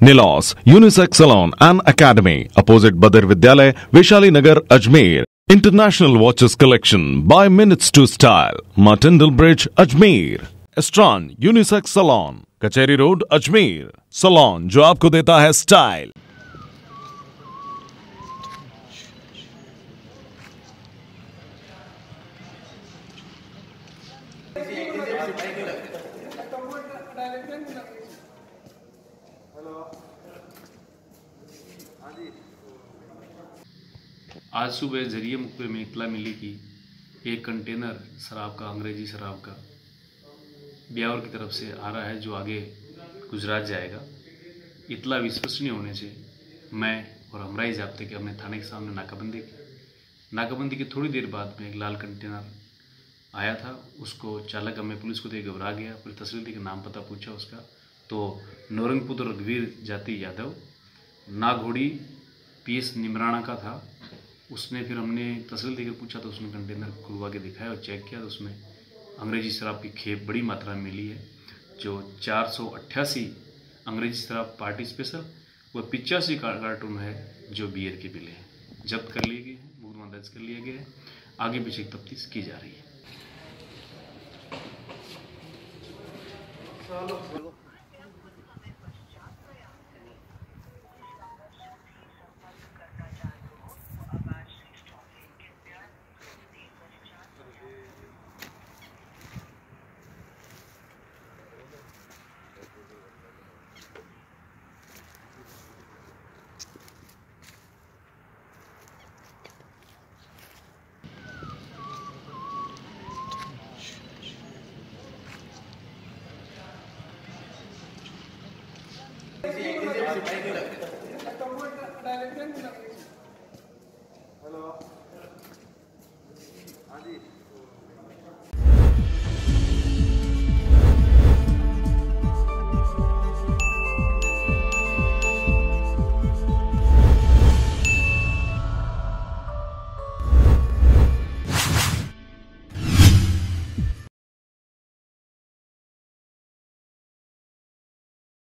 Nilos Unisex Salon and Academy, opposite Badr Vidyalay, Vaishali Nagar, Ajmer. International Watches Collection by Minutes to Style, Martindale Bridge, Ajmer. Estran Unisex Salon, Kacheri Road, Ajmer. Salon जो आपको देता है style. आज सुबह जरिए मुखबिर में इतला मिली कि एक कंटेनर शराब का, अंग्रेजी शराब का, ब्यावर की तरफ से आ रहा है जो आगे गुजरात जाएगा। इतला विश्वसनीय होने से मैं और हमरा ही जाप्ते कि हमने थाने के सामने नाकाबंदी की। नाकाबंदी की थोड़ी देर बाद में एक लाल कंटेनर आया था। उसको चालक हमें पुलिस को देख घबरा गया। फिर तस्वीर दी के नाम पता पूछा उसका, तो नौरंगपुर रघुवीर जाति यादव, नाघोड़ी पीएस निमराना का था। उसने फिर हमने तस्वीर देकर पूछा तो उसने कंटेनर खुलवा के दिखाया और चेक किया तो उसमें अंग्रेजी शराब की खेप बड़ी मात्रा में मिली है, जो 488 अंग्रेजी शराब पार्टी स्पेशल व 85 कार्टून है जो बियर के मिले हैं। जब्त कर लिए गए हैं, मुकदमा दर्ज कर लिया गया है। आगे पीछे की तफ्तीश की जा रही है। हेलो, हाँ जी।